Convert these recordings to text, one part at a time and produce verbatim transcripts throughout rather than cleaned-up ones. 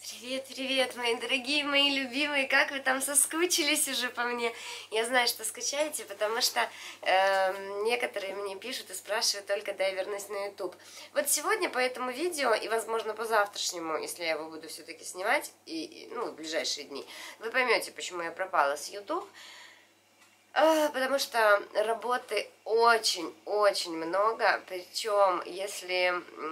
Привет, привет, мои дорогие, мои любимые, как вы там соскучились уже по мне? Я знаю, что скучаете, потому что э, некоторые мне пишут и спрашивают только, когда я вернусь на YouTube. Вот сегодня по этому видео, и возможно по завтрашнему, если я его буду все-таки снимать, и, и, ну, в ближайшие дни, вы поймете, почему я пропала с YouTube. Потому что работы очень-очень много, причем если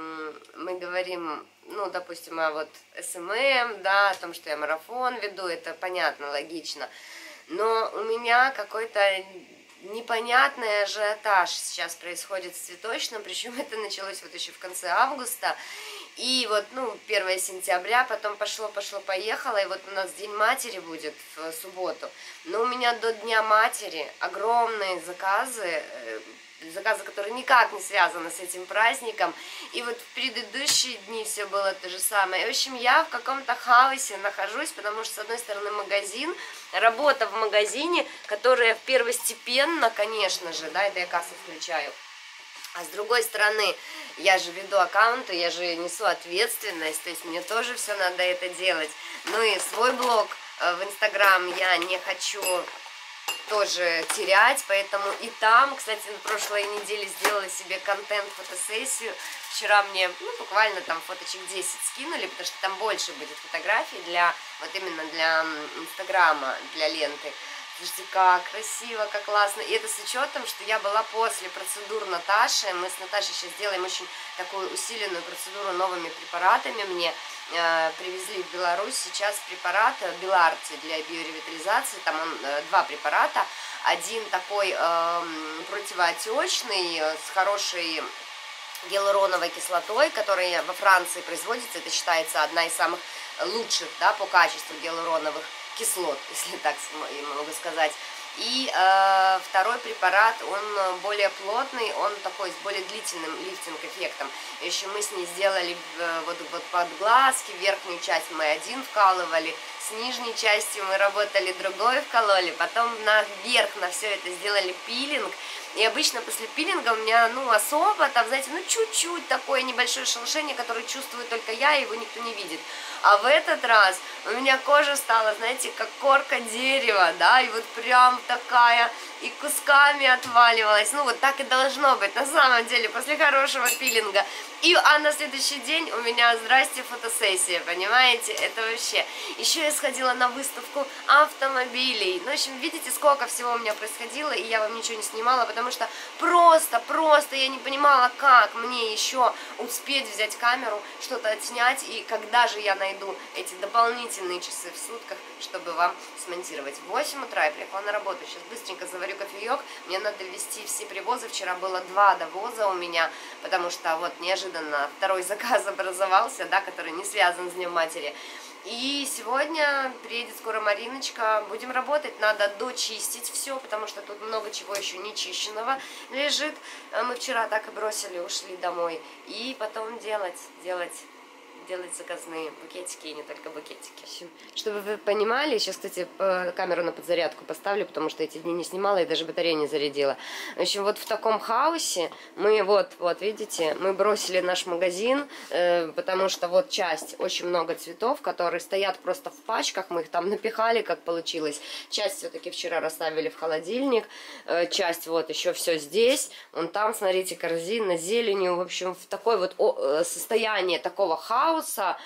мы говорим, ну, допустим, о вот эс эм эм, да, о том, что я марафон веду, это понятно, логично, но у меня какой-то непонятный ажиотаж сейчас происходит с цветочным, причем это началось вот еще в конце августа. И вот, ну, первое сентября, потом пошло, пошло, поехало, и вот у нас День матери будет в субботу. Но у меня до Дня матери огромные заказы, заказы, которые никак не связаны с этим праздником. И вот в предыдущие дни все было то же самое. И, в общем, я в каком-то хаосе нахожусь, потому что, с одной стороны, магазин, работа в магазине, которая первостепенно, конечно же, да, это я кассу включаю. А с другой стороны, я же веду аккаунты, я же несу ответственность, то есть мне тоже все надо это делать. Ну и свой блог в Инстаграм я не хочу тоже терять, поэтому и там, кстати, на прошлой неделе сделала себе контент-фотосессию. Вчера мне, ну, буквально там фоточек десять скинули, потому что там больше будет фотографий для, вот именно для Инстаграма, для ленты. Слушайте, как красиво, как классно. И это с учетом, что я была после процедур Наташи. Мы с Наташей сейчас делаем очень такую усиленную процедуру новыми препаратами. Мне э, привезли в Беларусь сейчас препарат Беларти для биоревитализации. Там он, э, два препарата. Один такой э, противоотечный с хорошей гиалуроновой кислотой, которая во Франции производится. Это считается одна из самых лучших, да, по качеству гиалуроновых кислот, если так могу сказать. И э, второй препарат, он более плотный, он такой с более длительным лифтинг-эффектом. Еще мы с ней сделали вот, вот под глазки, верхнюю часть мы один вкалывали, с нижней частью мы работали другой вкололи, потом наверх на все это сделали пилинг. И обычно после пилинга у меня, ну, особо, там, знаете, ну, чуть-чуть такое небольшое шелушение, которое чувствую только я, и его никто не видит. А в этот раз у меня кожа стала, знаете, как корка дерева, да, и вот прям такая, и кусками отваливалась. Ну, вот так и должно быть, на самом деле, после хорошего пилинга. И, а на следующий день у меня, здрасте, фотосессия, понимаете, это вообще. Еще я сходила на выставку автомобилей. Ну, в общем, видите, сколько всего у меня происходило, и я вам ничего не снимала, потому что просто, просто я не понимала, как мне еще успеть взять камеру, что-то отснять, и когда же я найду эти дополнительные часы в сутках, чтобы вам смонтировать. В восемь утра я приехала на работу, сейчас быстренько заварю кофеек, мне надо везти все привозы, вчера было два довоза у меня, потому что вот неожиданно второй заказ образовался, да, который не связан с Днем матери. И сегодня приедет скоро Мариночка, будем работать, надо дочистить все, потому что тут много чего еще не чищенного лежит. Мы вчера так и бросили, ушли домой. И потом делать, делать... делать заказные букетики, и не только букетики. Чтобы вы понимали, сейчас, кстати, камеру на подзарядку поставлю, потому что эти дни не снимала и даже батарею не зарядила. В общем, вот в таком хаосе мы, вот, вот, видите, мы бросили наш магазин, э, потому что вот часть, очень много цветов, которые стоят просто в пачках, мы их там напихали, как получилось. Часть все-таки вчера расставили в холодильник, э, часть вот еще все здесь, вон там, смотрите, корзина, зеленью, в общем, в такое вот о, состояние такого хаоса.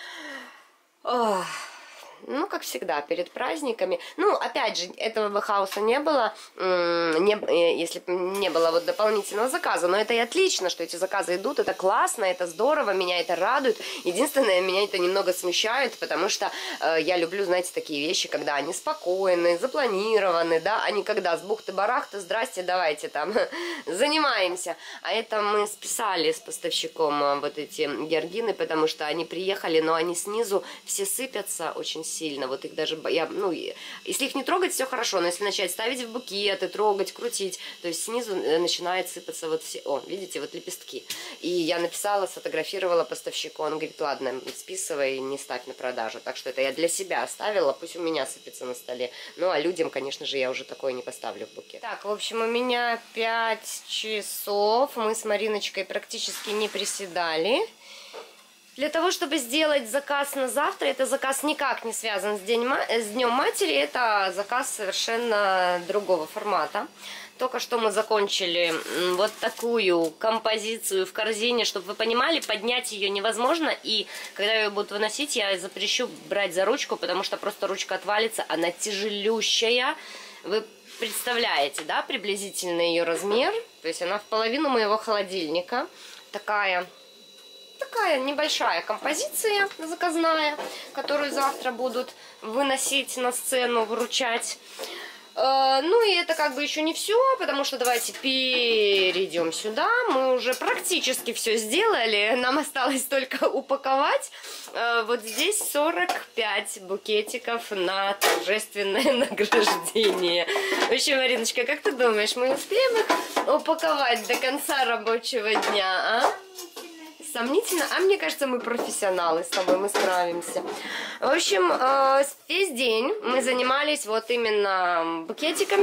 Ох, ну, как всегда, перед праздниками. Ну, опять же, этого бы хаоса не было, не, если бы не было вот дополнительного заказа. Но это и отлично, что эти заказы идут, это классно, это здорово, меня это радует. Единственное, меня это немного смущает, потому что э, я люблю, знаете, такие вещи, когда они спокойны, запланированы, да, а не когда с бухты-барахты, здрасте, давайте там занимаемся. А это мы списали с поставщиком вот эти георгины, потому что они приехали, но они снизу все сыпятся очень сильно, вот их даже, я, ну, если их не трогать, все хорошо, но если начать ставить в букеты, трогать, крутить, то есть снизу начинает сыпаться вот все, о, видите, вот лепестки. И я написала, сфотографировала поставщику, он говорит, ладно, списывай, не ставь на продажу, так что это я для себя оставила, пусть у меня сыпется на столе, ну, а людям, конечно же, я уже такое не поставлю в букет. Так, в общем, у меня пять часов, мы с Мариночкой практически не приседали. Для того, чтобы сделать заказ на завтра, это заказ никак не связан с, день, с Днем Матери, это заказ совершенно другого формата. Только что мы закончили вот такую композицию в корзине, чтобы вы понимали, поднять ее невозможно, и когда ее будут выносить, я запрещу брать за ручку, потому что просто ручка отвалится, она тяжелющая. Вы представляете, да, приблизительно ее размер, то есть она в половину моего холодильника, такая... Такая небольшая композиция заказная, которую завтра будут выносить на сцену, вручать. Ну и это как бы еще не все, потому что давайте перейдем сюда. Мы уже практически все сделали, нам осталось только упаковать. Вот здесь сорок пять букетиков на торжественное награждение. Вообще, Мариночка, как ты думаешь, мы успеем их упаковать до конца рабочего дня, а? Сомнительно, а мне кажется, мы профессионалы с тобой, мы справимся. В общем, весь день мы занимались вот именно букетиками,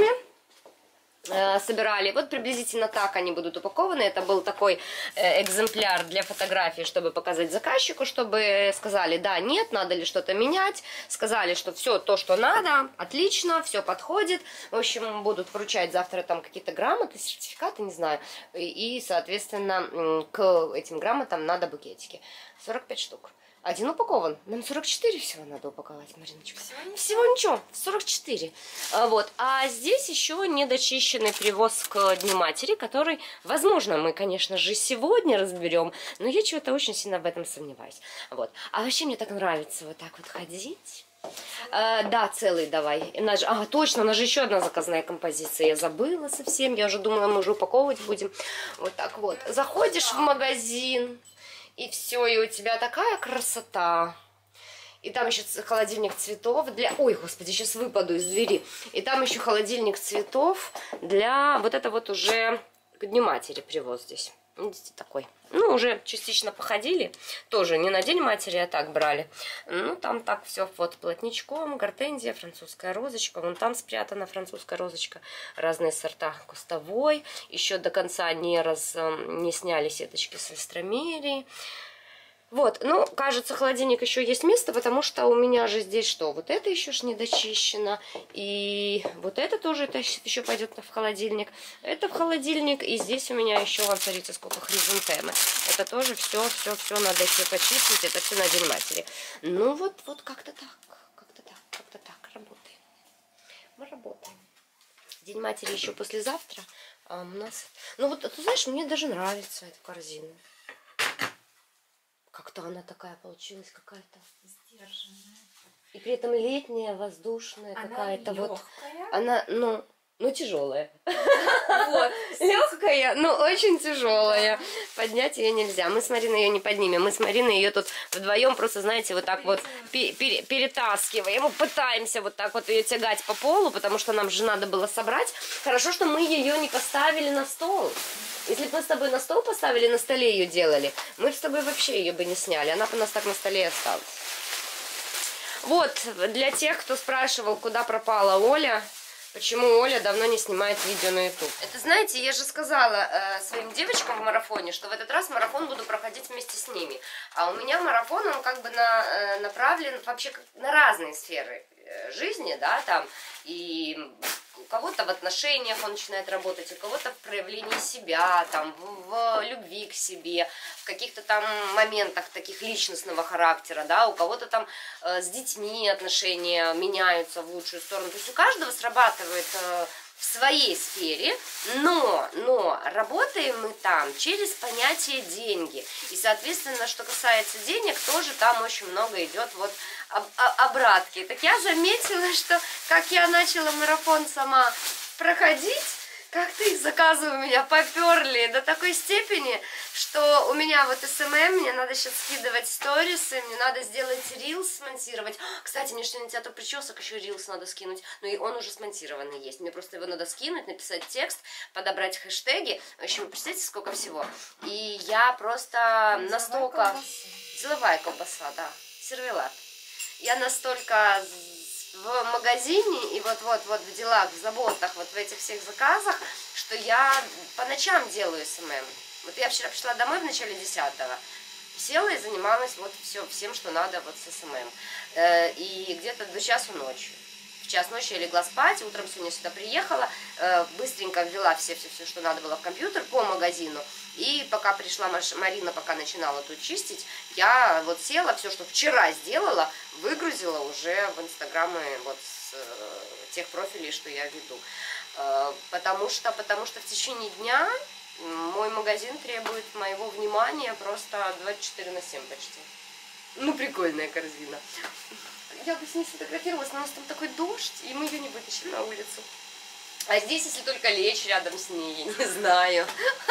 собирали. Вот приблизительно так они будут упакованы. Это был такой экземпляр для фотографии, чтобы показать заказчику, чтобы сказали, да, нет, надо ли что-то менять. Сказали, что все то, что надо, отлично, все подходит. В общем, будут вручать завтра там какие-то грамоты, сертификаты, не знаю. И, соответственно, к этим грамотам надо букетики. сорок пять штук. Один упакован. Нам сорок четыре всего надо упаковать, Мариночка. Всего, всего ничего, сорок четыре. А, вот. А здесь еще недочищенный привоз к Дню Матери, который, возможно, мы, конечно же, сегодня разберем, но я чего-то очень сильно в этом сомневаюсь. Вот. А вообще мне так нравится вот так вот ходить. А, да, целый давай. А, точно, у нас же еще одна заказная композиция. Я забыла совсем, я уже думала, мы уже упаковывать будем. Вот так вот. Заходишь в магазин... И все, и у тебя такая красота. И там еще холодильник цветов для... Ой, господи, сейчас выпаду из двери. И там еще холодильник цветов для... Вот это вот уже к Дню Матери привоз здесь. Видите, такой. Ну, уже частично походили. Тоже не на День Матери, а так брали. Ну, там так все вот плотничком. Гортензия, французская розочка. Вон там спрятана французская розочка. Разные сорта кустовой. Еще до конца не, раз, не сняли сеточки с астромерии. Вот, ну, кажется, холодильник еще есть место, потому что у меня же здесь что? Вот это еще ж не дочищено, и вот это тоже это еще пойдет в холодильник. Это в холодильник, и здесь у меня еще, вон, смотрите, сколько хризантемы. Это тоже все, все, все надо еще почистить, это все на День Матери. Ну, вот, вот как-то так, как-то так, как-то так, работаем. Мы работаем. День Матери еще послезавтра, а у нас... Ну, вот, ты знаешь, мне даже нравится эта корзина. Как-то она такая получилась, какая-то сдержанная. И при этом летняя, воздушная какая-то. Вот. Она, ну, ну тяжелая. Вот. Легкая, но очень тяжелая. Поднять ее нельзя. Мы с Мариной ее не поднимем. Мы с Мариной ее тут вдвоем просто, знаете, вот так вот перетаскиваем. Мы пытаемся вот так вот ее тягать по полу, потому что нам же надо было собрать. Хорошо, что мы ее не поставили на стол. Если бы мы с тобой на стол поставили, на столе ее делали, мы с тобой вообще ее бы не сняли. Она бы у нас так на столе и осталась. Вот, для тех, кто спрашивал, куда пропала Оля, почему Оля давно не снимает видео на YouTube. Это, знаете, я же сказала э, своим девочкам в марафоне, что в этот раз марафон буду проходить вместе с ними. А у меня марафон, он как бы на, э, направлен вообще на разные сферы жизни, да, там, и у кого-то в отношениях он начинает работать, у кого-то в проявлении себя, там, в, в любви к себе, в каких-то там моментах таких личностного характера, да, у кого-то там э, с детьми отношения меняются в лучшую сторону, то есть у каждого срабатывает э, в своей сфере, но, но работаем мы там через понятие деньги, и, соответственно, что касается денег, тоже там очень много идет вот обратки. Так я заметила, что как я начала марафон сама проходить, как-то их заказы у меня поперли до такой степени, что у меня вот эс эм эм, мне надо сейчас скидывать сторисы, мне надо сделать рилс, смонтировать. Кстати, мне что-нибудь от причесок еще рилс надо скинуть, но и он уже смонтированный есть. Мне просто его надо скинуть, написать текст, подобрать хэштеги. В общем, вы представляете, сколько всего. И я просто настолько... Деловая колбаса, да, сервелат. Я настолько в магазине и вот-вот-вот в делах, в заботах, вот в этих всех заказах, что я по ночам делаю эс эм эм. Вот я вчера пришла домой в начале десятого, села и занималась вот все, всем, что надо вот с СММ. И где-то до часу ночи. В час ночи я легла спать, утром сегодня сюда приехала, быстренько ввела все-все-все, что надо было в компьютер по магазину. И пока пришла Марина, пока начинала тут чистить, я вот села, все, что вчера сделала, выгрузила уже в инстаграмы вот с тех профилей, что я веду. Потому что, потому что в течение дня мой магазин требует моего внимания просто двадцать четыре на семь почти. Ну, прикольная корзина. Я бы с ней сфотографировалась, но у нас там такой дождь, и мы ее не вытащим на улицу. А здесь, если только лечь рядом с ней, я не знаю.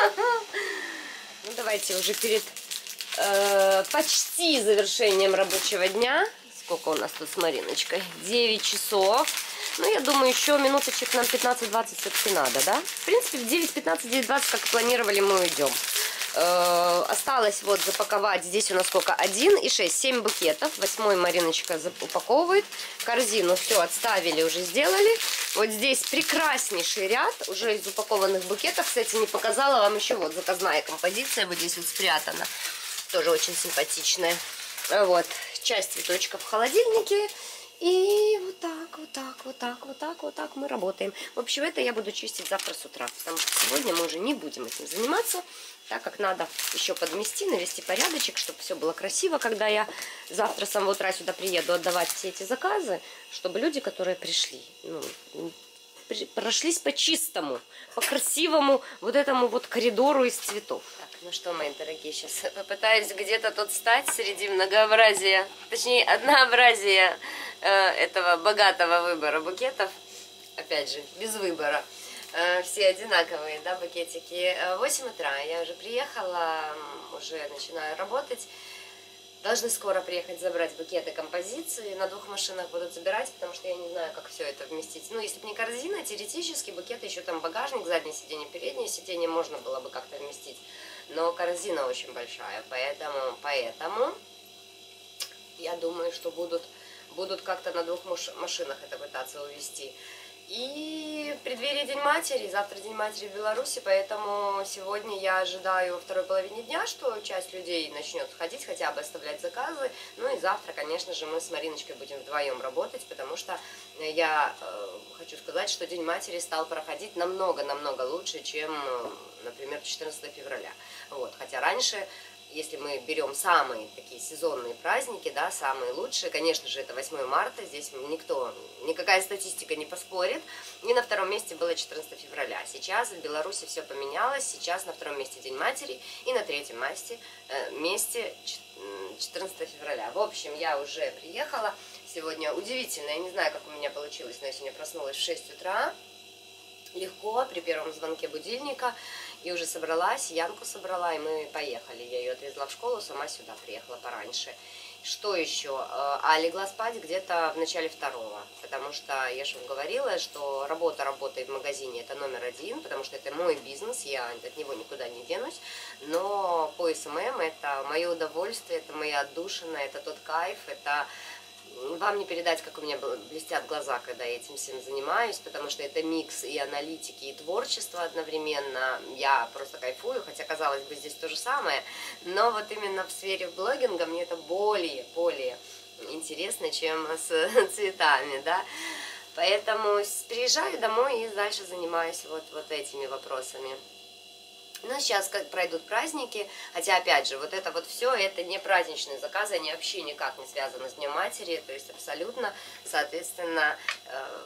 Ну, давайте уже перед э, почти завершением рабочего дня. Сколько у нас тут с Мариночкой? девять часов. Ну, я думаю, еще минуточек нам пятнадцать-двадцать все-таки надо, да? В принципе, в девять пятнадцать, девять двадцать, как планировали, мы уйдем. Э, осталось вот запаковать, здесь у нас сколько? один и шесть, семь букетов. Восьмой Мариночка упаковывает. Корзину все отставили, уже сделали. Вот здесь прекраснейший ряд уже из упакованных букетов. Кстати, не показала вам еще вот заказная композиция. Вот здесь вот спрятана. Тоже очень симпатичная. Вот, часть цветочков в холодильнике. И вот так, вот так, вот так, вот так, вот так мы работаем. В общем, это я буду чистить завтра с утра, потому что сегодня мы уже не будем этим заниматься, так как надо еще подмести, навести порядочек, чтобы все было красиво, когда я завтра с самого утра сюда приеду отдавать все эти заказы, чтобы люди, которые пришли, ну, прошлись по чистому, по красивому вот этому вот коридору из цветов. Так, ну что, мои дорогие, сейчас попытаюсь где-то тут стать среди многообразия, точнее, однообразия э, этого богатого выбора букетов. Опять же, без выбора. Э, все одинаковые, да, букетики. восемь утра я уже приехала, уже начинаю работать. Должны скоро приехать забрать букеты композиции. На двух машинах будут забирать, потому что я не знаю, как все это вместить. Ну, если бы не корзина, теоретически букеты, еще там багажник, заднее сиденье, переднее сиденье можно было бы как-то вместить. Но корзина очень большая, поэтому, поэтому я думаю, что будут, будут как-то на двух машинах это пытаться увезти. И в преддверии День матери, завтра День матери в Беларуси, поэтому сегодня я ожидаю во второй половине дня, что часть людей начнет ходить, хотя бы оставлять заказы. Ну и завтра, конечно же, мы с Мариночкой будем вдвоем работать, потому что я э, хочу сказать, что День матери стал проходить намного-намного лучше, чем, например, четырнадцатого февраля. Вот. Хотя раньше, если мы берем самые такие сезонные праздники, да, самые лучшие, конечно же, это восьмое марта, здесь никто, никакая статистика не поспорит, и на втором месте было четырнадцатого февраля. Сейчас в Беларуси все поменялось, сейчас на втором месте День матери, и на третьем месте, э, месте четырнадцатого февраля. В общем, я уже приехала, сегодня удивительно, я не знаю, как у меня получилось, но я сегодня проснулась в шесть утра, легко, при первом звонке будильника, и уже собралась, Янку собрала, и мы поехали. Я ее отвезла в школу, сама сюда приехала пораньше. Что еще? А легла спать где-то в начале второго, потому что я же вам говорила, что работа работает в магазине, это номер один, потому что это мой бизнес, я от него никуда не денусь, но по СММ это мое удовольствие, это моя отдушина, это тот кайф, это... Вам не передать, как у меня блестят глаза, когда я этим всем занимаюсь, потому что это микс и аналитики, и творчества одновременно. Я просто кайфую, хотя, казалось бы, здесь то же самое. Но вот именно в сфере блогинга мне это более, более интересно, чем с цветами, да. Поэтому приезжаю домой и дальше занимаюсь вот, вот этими вопросами. Ну, сейчас как пройдут праздники, хотя, опять же, вот это вот все, это не праздничные заказы, они вообще никак не связаны с Днем матери, то есть абсолютно, соответственно, э,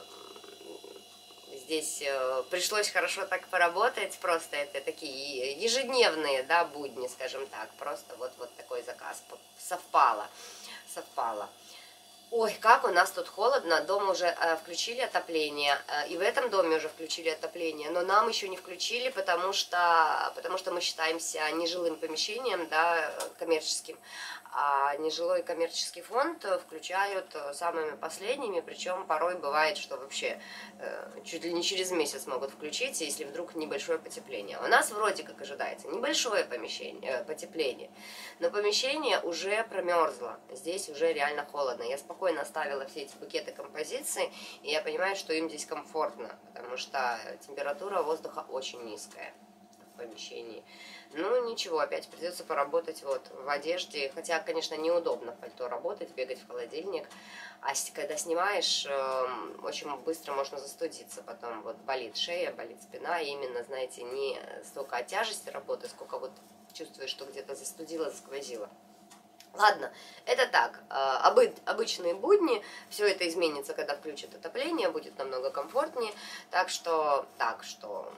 здесь э, пришлось хорошо так поработать, просто это такие ежедневные, да, будни, скажем так, просто вот, вот такой заказ совпало, совпало. Ой, как у нас тут холодно, дома уже э, включили отопление, э, и в этом доме уже включили отопление, но нам еще не включили, потому что, потому что мы считаемся нежилым помещением, да, коммерческим, а нежилой коммерческий фонд включают самыми последними, причем порой бывает, что вообще э, чуть ли не через месяц могут включить, если вдруг небольшое потепление. У нас вроде как ожидается небольшое помещение, э, потепление, но помещение уже промерзло, здесь уже реально холодно. Я спокойно оставила все эти букеты композиции, и я понимаю, что им здесь комфортно, потому что температура воздуха очень низкая. помещении. Ну, ничего, опять придется поработать вот в одежде, хотя, конечно, неудобно в пальто работать, бегать в холодильник, а когда снимаешь, очень быстро можно застудиться, потом вот болит шея, болит спина, и именно, знаете, не столько от тяжести работы, сколько вот чувствуешь, что где-то застудило, засквозило. Ладно, это так, обы обычные будни, все это изменится, когда включат отопление, будет намного комфортнее, так что, так что,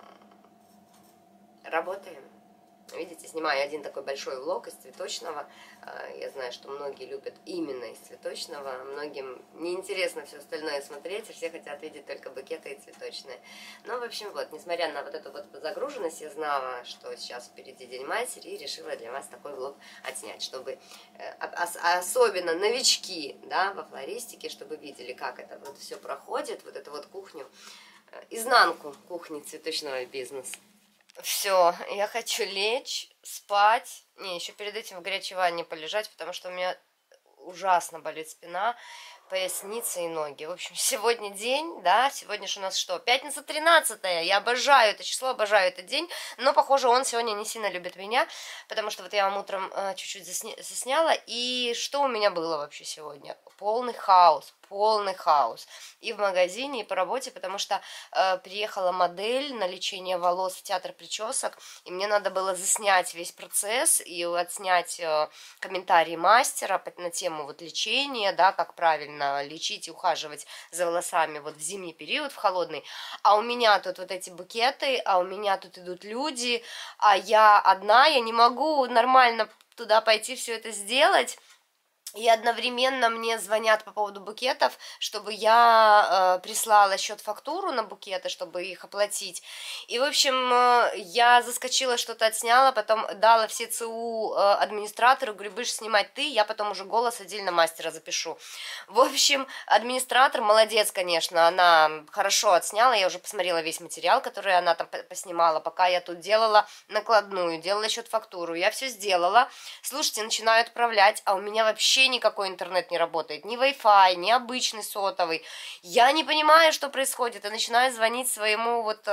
работаем. Видите, снимаю один такой большой влог из цветочного. Я знаю, что многие любят именно из цветочного. Многим неинтересно все остальное смотреть, а все хотят видеть только букеты и цветочные. Но, в общем, вот, несмотря на вот эту вот загруженность, я знала, что сейчас впереди День матери, и решила для вас такой влог отснять, чтобы особенно новички, да, во флористике, чтобы видели, как это вот все проходит, вот эту вот кухню, изнанку кухни цветочного бизнеса. Все, я хочу лечь, спать. Не, еще перед этим в горячей ванне полежать, потому что у меня ужасно болит спина, поясница и ноги. В общем, сегодня день, да, сегодня же у нас что? Пятница тринадцатое. Я обожаю это число, обожаю этот день, но, похоже, он сегодня не сильно любит меня, потому что вот я вам утром чуть-чуть засня... засняла, и что у меня было вообще сегодня? Полный хаос, полный хаос. И в магазине, и по работе, потому что э, приехала модель на лечение волос в театр причесок, и мне надо было заснять весь процесс и отснять э, комментарии мастера на тему вот лечения, да, как правильно лечить и ухаживать за волосами вот в зимний период, в холодный. А у меня тут вот эти букеты, а у меня тут идут люди, а я одна, я не могу нормально туда пойти все это сделать. И одновременно мне звонят по поводу букетов, чтобы я э, прислала счет-фактуру на букеты, чтобы их оплатить. И, в общем, э, я заскочила, что-то отсняла, потом дала все ЦУ э, администратору, говорю, будешь снимать ты, я потом уже голос отдельно мастера запишу. В общем, администратор молодец, конечно, она хорошо отсняла, я уже посмотрела весь материал, который она там поснимала, пока я тут делала накладную, делала счет-фактуру, я все сделала. Слушайте, начинаю отправлять, а у меня вообще никакой интернет не работает, ни Wi-Fi, ни обычный сотовый. Я не понимаю, что происходит, и начинаю звонить своему вот,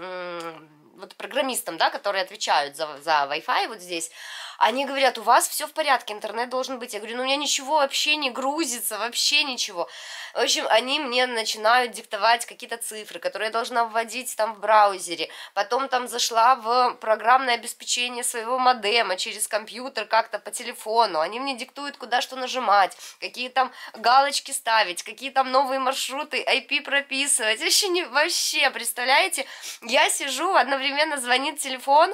эм, вот программистам, да, которые отвечают за, за Wi-Fi вот здесь. Они говорят, у вас все в порядке, интернет должен быть. Я говорю, ну у меня ничего вообще не грузится, вообще ничего. В общем, они мне начинают диктовать какие-то цифры, которые я должна вводить там в браузере. Потом там зашла в программное обеспечение своего модема через компьютер, как-то по телефону. Они мне диктуют, куда что нажимать, какие там галочки ставить, какие там новые маршруты, ай пи прописывать. Вообще, не, вообще представляете, я сижу, одновременно звонит телефон,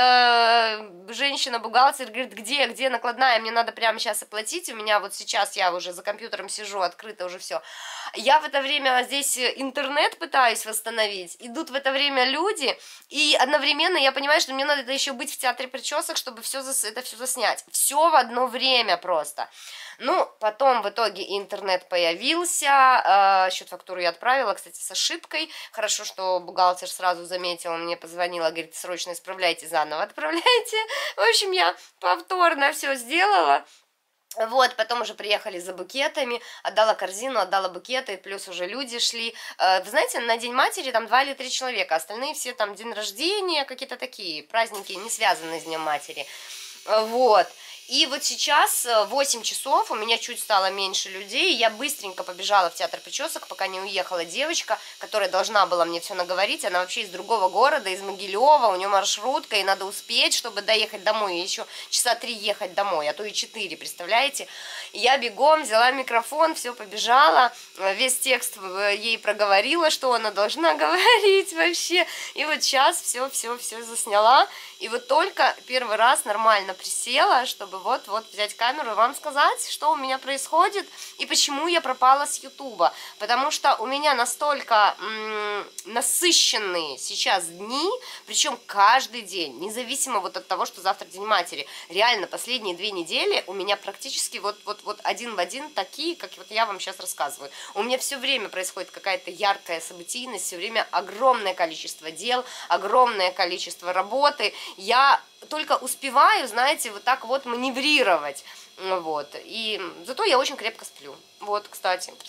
э, женщина-бухгалтер, говорит, где, где накладная, мне надо прямо сейчас оплатить, у меня вот сейчас, я уже за компьютером сижу, открыто уже все. Я в это время здесь интернет пытаюсь восстановить, идут в это время люди, и одновременно я понимаю, что мне надо еще быть в театре причесок, чтобы все это все заснять. Все в одно время просто. Ну, потом в итоге интернет появился, э, счет-фактуру я отправила, кстати, с ошибкой. Хорошо, что бухгалтер сразу заметила, мне позвонила, говорит, срочно исправляйте, заново отправляйте. В общем, я повторно все сделала. Вот, потом уже приехали за букетами, отдала корзину, отдала букеты, плюс уже люди шли. Вы знаете, на День матери там два или три человека, остальные все там день рождения, какие-то такие праздники, не связанные с Днем матери. Вот. И вот сейчас восемь часов, у меня чуть стало меньше людей, я быстренько побежала в театр причесок, пока не уехала девочка, которая должна была мне все наговорить, она вообще из другого города, из Могилева, у нее маршрутка, и надо успеть, чтобы доехать домой, и еще часа три ехать домой, а то и четыре, представляете? Я бегом взяла микрофон, все побежала, весь текст ей проговорила, что она должна говорить вообще, и вот сейчас все-все-все засняла, и вот только первый раз нормально присела, чтобы вот-вот взять камеру и вам сказать, что у меня происходит и почему я пропала с Ютуба. Потому что у меня настолько м- насыщенные сейчас дни, причем каждый день, независимо вот от того, что завтра День матери. Реально, последние две недели у меня практически вот-вот-вот один в один такие, как вот я вам сейчас рассказываю. У меня все время происходит какая-то яркая событийность, все время огромное количество дел, огромное количество работы. Я только успеваю, знаете, вот так вот маневрировать, вот, и зато я очень крепко сплю, вот, кстати,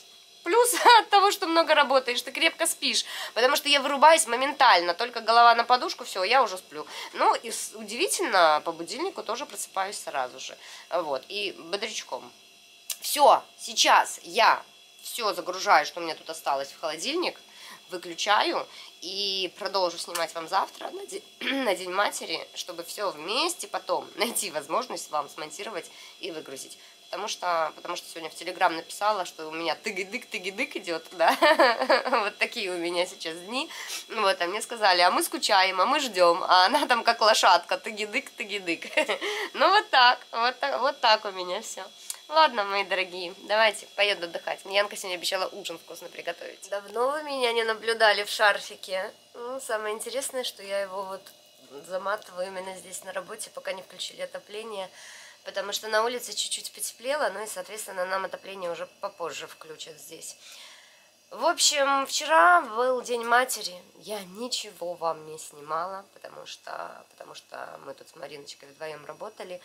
плюс от того, что много работаешь, ты крепко спишь, потому что я вырубаюсь моментально, только голова на подушку, все, я уже сплю. Ну, и удивительно, по будильнику тоже просыпаюсь сразу же, вот, и бодрячком. Все, сейчас я все загружаю, что у меня тут осталось в холодильник, выключаю и продолжу снимать вам завтра на день, на день матери, чтобы все вместе потом найти возможность вам смонтировать и выгрузить. Потому что, потому что сегодня в Телеграм написала, что у меня тыгидык, тыгидык идет, да, вот такие у меня сейчас дни, вот, а мне сказали, а мы скучаем, а мы ждем, а она там как лошадка, тыгидык, тыгидык, ну вот так, вот так, вот так у меня все. Ладно, мои дорогие, давайте, поеду отдыхать. Мне Янка сегодня обещала ужин вкусно приготовить. Давно вы меня не наблюдали в шарфике. Ну, самое интересное, что я его вот заматываю именно здесь на работе, пока не включили отопление. Потому что на улице чуть-чуть потеплело, ну и, соответственно, нам отопление уже попозже включат здесь. В общем, вчера был День матери. Я ничего вам не снимала, потому что, потому что мы тут с Мариночкой вдвоем работали.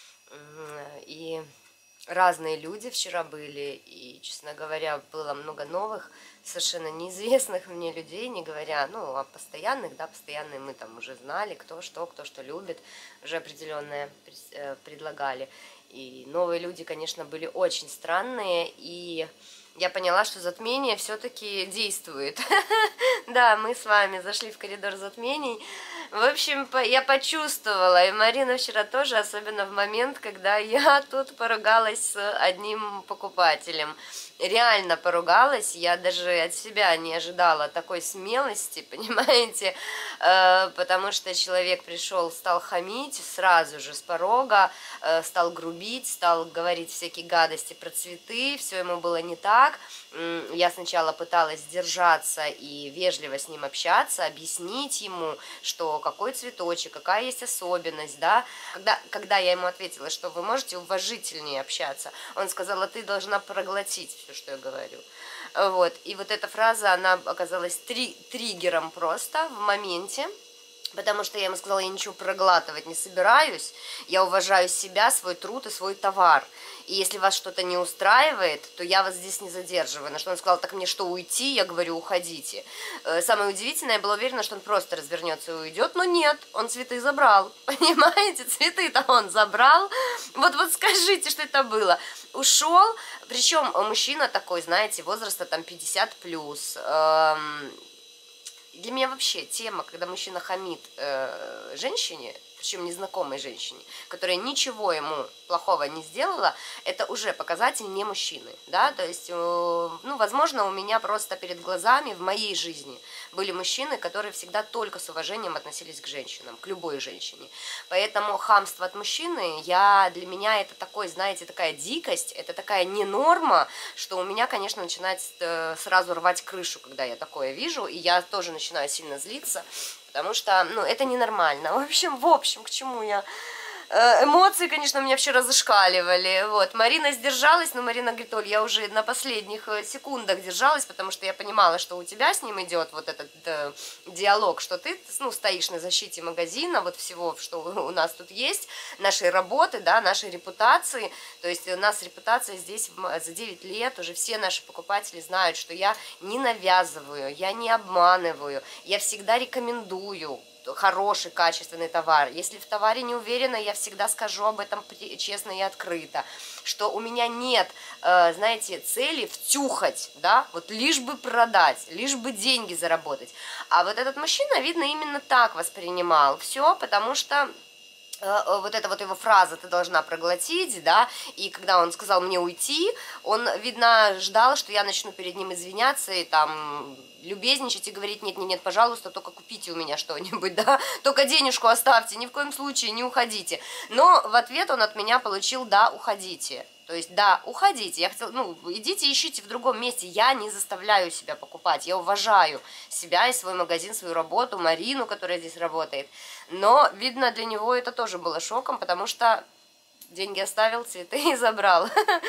И разные люди вчера были, и, честно говоря, было много новых, совершенно неизвестных мне людей, не говоря, ну, о постоянных, да, постоянные мы там уже знали, кто что, кто что любит, уже определенное предлагали. И новые люди, конечно, были очень странные, и я поняла, что затмение все-таки действует. Да, мы с вами зашли в коридор затмений. В общем, я почувствовала, и Марина вчера тоже, особенно в момент, когда я тут поругалась с одним покупателем. Реально поругалась, я даже от себя не ожидала такой смелости, понимаете, э, потому что человек пришел, стал хамить сразу же с порога, э, стал грубить, стал говорить всякие гадости про цветы, все ему было не так. Я сначала пыталась сдержаться и вежливо с ним общаться, объяснить ему, что какой цветочек, какая есть особенность, да. Когда, когда я ему ответила, что вы можете уважительнее общаться, он сказал, а ты должна проглотить все, что я говорю. Вот. И вот эта фраза, она оказалась три, триггером просто в моменте, потому что я ему сказала, я ничего проглатывать не собираюсь, я уважаю себя, свой труд и свой товар. И если вас что-то не устраивает, то я вас здесь не задерживаю. На что он сказал, так мне что, уйти? Я говорю, уходите. Самое удивительное, я была уверена, что он просто развернется и уйдет, но нет, он цветы забрал. Понимаете, цветы-то он забрал. Вот, вот скажите, что это было. Ушел, причем мужчина такой, знаете, возраста там пятьдесят плюс. Для меня вообще тема, когда мужчина хамит э, женщине, причем незнакомой женщине, которая ничего ему плохого не сделала, это уже показатель не мужчины, да, то есть, э, ну, возможно, у меня просто перед глазами в моей жизни были мужчины, которые всегда только с уважением относились к женщинам, к любой женщине, поэтому хамство от мужчины, я, для меня это такой, знаете, такая дикость, это такая не норма, что у меня, конечно, начинает э, сразу рвать крышу, когда я такое вижу, и я тоже начинаю сильно злиться, потому что, ну, это ненормально. В общем, в общем, к чему я... Эмоции, конечно, у меня вчера зашкаливали. Вот. Марина сдержалась, но Марина говорит, Оль, я уже на последних секундах держалась, потому что я понимала, что у тебя с ним идет вот этот э, диалог, что ты, ну, стоишь на защите магазина, вот всего, что у нас тут есть, нашей работы, да, нашей репутации. То есть у нас репутация здесь за девять лет, уже все наши покупатели знают, что я не навязываю, я не обманываю, я всегда рекомендую хороший, качественный товар. Если в товаре не уверена, я всегда скажу об этом честно и открыто, что у меня нет, э, знаете, цели втюхать, да, вот лишь бы продать, лишь бы деньги заработать. А вот этот мужчина, видно, именно так воспринимал все, потому что вот эта вот его фраза «ты должна проглотить», да, и когда он сказал мне уйти, он, видно, ждал, что я начну перед ним извиняться и там любезничать и говорить «нет-нет-нет, пожалуйста, только купите у меня что-нибудь, да, только денежку оставьте, ни в коем случае не уходите». Но в ответ он от меня получил «да, уходите». То есть, да, уходите, я хотела, ну, идите ищите в другом месте, я не заставляю себя покупать, я уважаю себя и свой магазин, свою работу, Марину, которая здесь работает. Но, видно, для него это тоже было шоком, потому что деньги оставил, цветы и забрал.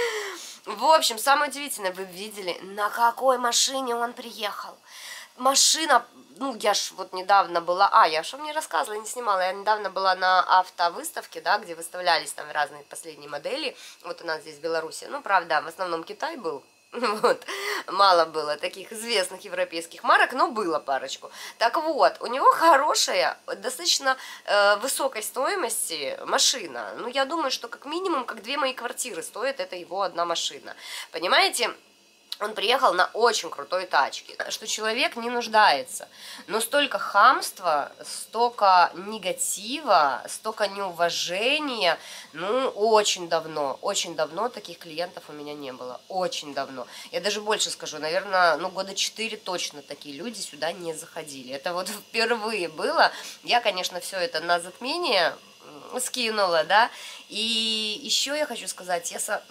В общем, самое удивительное, вы видели, на какой машине он приехал. Машина, ну, я ж вот недавно была, а, я что мне рассказывала, не снимала, я недавно была на автовыставке, да, где выставлялись там разные последние модели, вот у нас здесь в Беларуси, ну, правда, в основном Китай был, вот, мало было таких известных европейских марок, но было парочку. Так вот, у него хорошая, достаточно э, высокой стоимости машина. Ну, я думаю, что как минимум, как две мои квартиры стоит это его одна машина. Понимаете? Он приехал на очень крутой тачке, что человек не нуждается. Но столько хамства, столько негатива, столько неуважения, ну, очень давно, очень давно таких клиентов у меня не было. Очень давно. Я даже больше скажу, наверное, ну, года четыре точно такие люди сюда не заходили. Это вот впервые было. Я, конечно, все это на затмение скинула, да, и еще я хочу сказать, я со...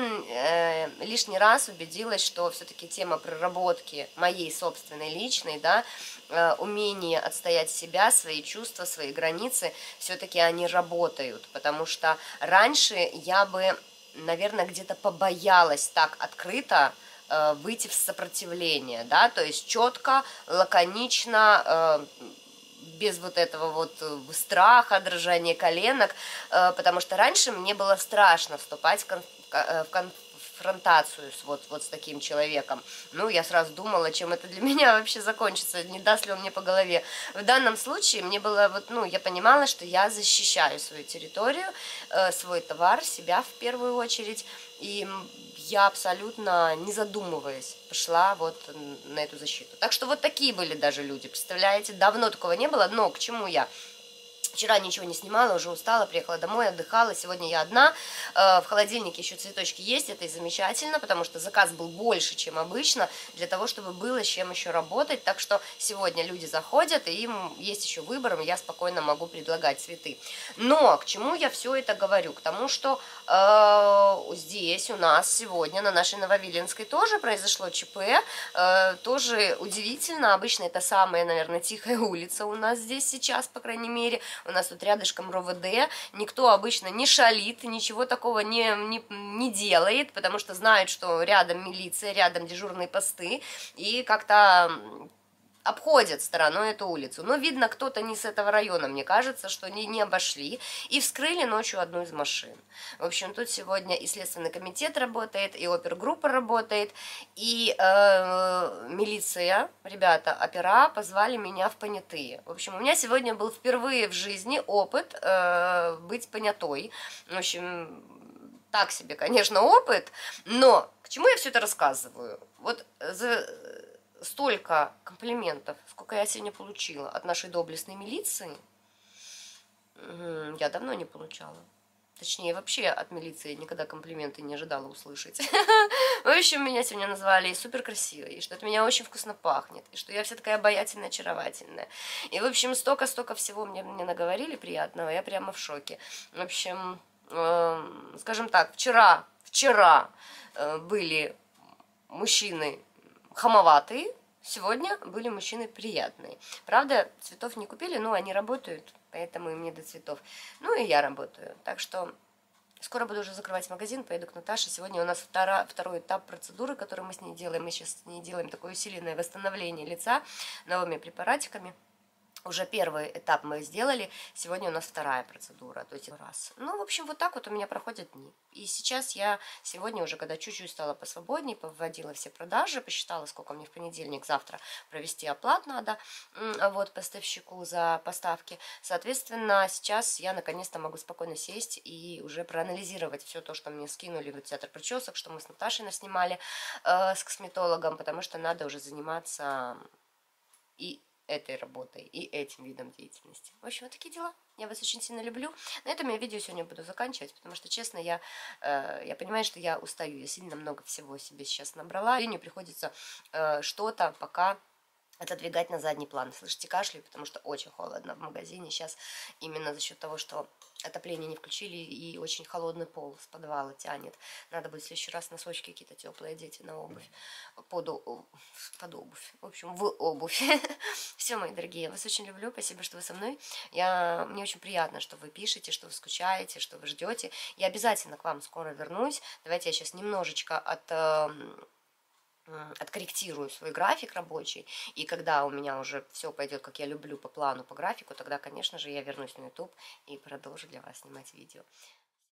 э, лишний раз убедилась, что все-таки тема проработки моей собственной личной, да, э, умение отстоять себя, свои чувства, свои границы, все-таки они работают, потому что раньше я бы, наверное, где-то побоялась так открыто э, выйти в сопротивление, да, то есть четко, лаконично, э, без вот этого вот страха, дрожания коленок, потому что раньше мне было страшно вступать в, кон в конфронтацию с, вот, вот с таким человеком. Ну, я сразу думала, чем это для меня вообще закончится, не даст ли он мне по голове. В данном случае мне было, вот, ну, я понимала, что я защищаю свою территорию, свой товар, себя в первую очередь, и я абсолютно, не задумываясь, пошла вот на эту защиту. Так что вот такие были даже люди, представляете? Давно такого не было, но к чему я? Вчера ничего не снимала, уже устала, приехала домой, отдыхала. Сегодня я одна. В холодильнике еще цветочки есть, это и замечательно, потому что заказ был больше, чем обычно, для того, чтобы было с чем еще работать. Так что сегодня люди заходят, и им есть еще выбор, и я спокойно могу предлагать цветы. Но к чему я все это говорю? К тому, что э, здесь у нас сегодня, на нашей Нововиленской, тоже произошло ЧП. Э, тоже удивительно. Обычно это самая, наверное, тихая улица у нас здесь сейчас, по крайней мере. У нас тут рядышком РОВД, никто обычно не шалит, ничего такого не, не, не делает, потому что знают, что рядом милиция, рядом дежурные посты, и как-то обходят стороной эту улицу. Но, видно, кто-то не с этого района, мне кажется, что не, не обошли, и вскрыли ночью одну из машин. В общем, тут сегодня и Следственный комитет работает, и опергруппа работает, и э, милиция, ребята, опера, позвали меня в понятые. В общем, у меня сегодня был впервые в жизни опыт э, быть понятой. В общем, так себе, конечно, опыт, но к чему я все это рассказываю? Вот за... столько комплиментов, сколько я сегодня получила от нашей доблестной милиции, я давно не получала. Точнее, вообще от милиции никогда комплименты не ожидала услышать. В общем, меня сегодня назвали супер красивой, и что от меня очень вкусно пахнет, и что я вся такая обаятельная, очаровательная. И, в общем, столько-столько всего мне, мне наговорили приятного, я прямо в шоке. В общем, э, скажем так, вчера, вчера э, были мужчины хамоватые, сегодня были мужчины приятные. Правда, цветов не купили, но они работают, поэтому им не до цветов. Ну и я работаю. Так что скоро буду уже закрывать магазин, поеду к Наташе. Сегодня у нас втора, второй этап процедуры, который мы с ней делаем. Мы сейчас с ней делаем такое усиленное восстановление лица новыми препаратиками. Уже первый этап мы сделали, сегодня у нас вторая процедура, то есть раз. Ну, в общем, вот так вот у меня проходят дни. И сейчас я сегодня уже, когда чуть-чуть стала посвободнее, повводила все продажи, посчитала, сколько мне в понедельник, завтра провести оплат надо, вот, поставщику за поставки. Соответственно, сейчас я наконец-то могу спокойно сесть и уже проанализировать все то, что мне скинули в театр причесок, что мы с Наташей наснимали э, с косметологом, потому что надо уже заниматься и этой работой и этим видом деятельности. В общем, вот такие дела. Я вас очень сильно люблю. На этом я видео сегодня буду заканчивать, потому что, честно, я, э, я понимаю, что я устаю. Я сильно много всего себе сейчас набрала, и мне приходится э, что-то пока отодвигать на задний план. Слышите, кашляю, потому что очень холодно в магазине сейчас, именно за счет того, что отопление не включили и очень холодный пол с подвала тянет. Надо будет в следующий раз носочки какие-то теплые одеть на обувь, под, под обувь, в общем, в обувь. Все, мои дорогие, я вас очень люблю, спасибо, что вы со мной. Я, мне очень приятно, что вы пишете, что вы скучаете, что вы ждете. Я обязательно к вам скоро вернусь. Давайте я сейчас немножечко от... откорректирую свой график рабочий, и когда у меня уже все пойдет, как я люблю, по плану, по графику, тогда, конечно же, я вернусь на YouTube и продолжу для вас снимать видео.